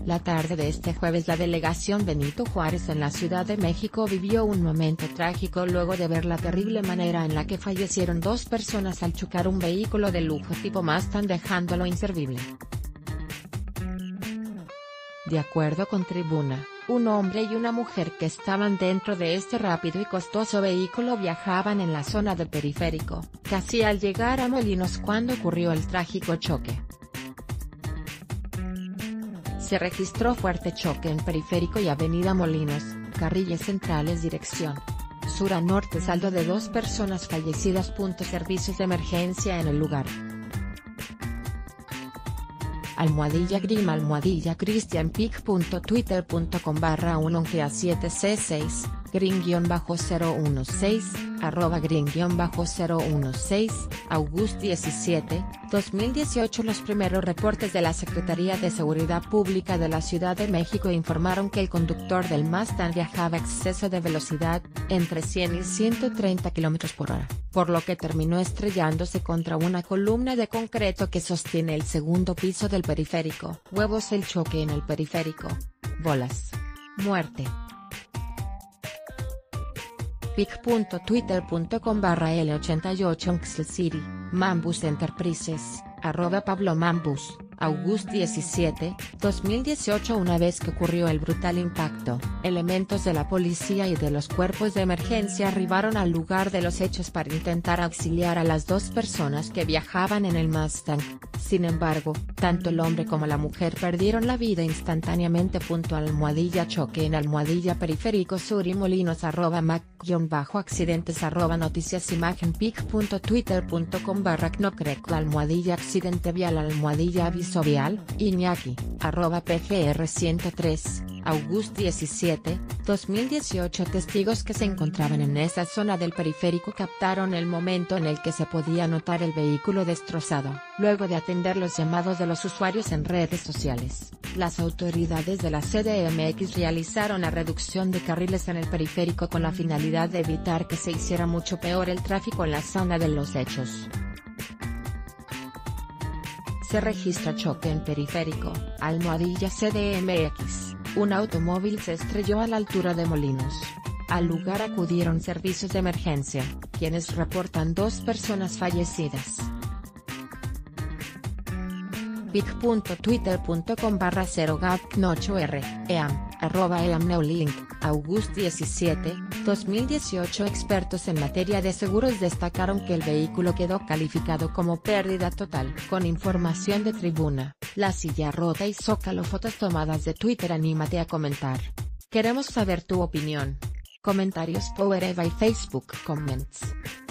La tarde de este jueves la delegación Benito Juárez en la Ciudad de México vivió un momento trágico luego de ver la terrible manera en la que fallecieron dos personas al chocar un vehículo de lujo tipo Mustang dejándolo inservible. De acuerdo con Tribuna, un hombre y una mujer que estaban dentro de este rápido y costoso vehículo viajaban en la zona del periférico, casi al llegar a Molinos cuando ocurrió el trágico choque. Se registró fuerte choque en Periférico y Avenida Molinos, carriles centrales dirección sur a norte, saldo de dos personas fallecidas. Servicios de emergencia en el lugar. @Grima @cristianpic.twitter.com/1-7C6, green-016, @green-016, August 17, 2018. Los primeros reportes de la Secretaría de Seguridad Pública de la Ciudad de México informaron que el conductor del Mustang viajaba a exceso de velocidad, entre 100 y 130 km/h, por lo que terminó estrellándose contra una columna de concreto que sostiene el segundo piso del periférico. Huevos. El choque en el periférico. Bolas. Muerte. pic.twitter.com/L88 City, Mambus Enterprises, @Pablo Mambus, August 17, 2018. Una vez que ocurrió el brutal impacto, elementos de la policía y de los cuerpos de emergencia arribaron al lugar de los hechos para intentar auxiliar a las dos personas que viajaban en el Mustang. Sin embargo, tanto el hombre como la mujer perdieron la vida instantáneamente. @choque en @periférico sur y Molinos @mac-accidentes @noticias imagen pic.twitter.com/knocrec @accidente vial @aviso vial, Iñaki, @pgr103, August 17, 2018. Testigos que se encontraban en esa zona del periférico captaron el momento en el que se podía notar el vehículo destrozado. Luego de atender los llamados de los usuarios en redes sociales, las autoridades de la CDMX realizaron la reducción de carriles en el periférico con la finalidad de evitar que se hiciera mucho peor el tráfico en la zona de los hechos. Se registra choque en Periférico, @CDMX, un automóvil se estrelló a la altura de Molinos. Al lugar acudieron servicios de emergencia, quienes reportan dos personas fallecidas. pic.twitter.com/0gatnochor, eam, @eamneulink, August 17, 2018. Expertos en materia de seguros destacaron que el vehículo quedó calificado como pérdida total. Con información de Tribuna, La Silla Rota y Zócalo. Fotos tomadas de Twitter. Anímate a comentar. Queremos saber tu opinión. Comentarios Power Eva y Facebook Comments.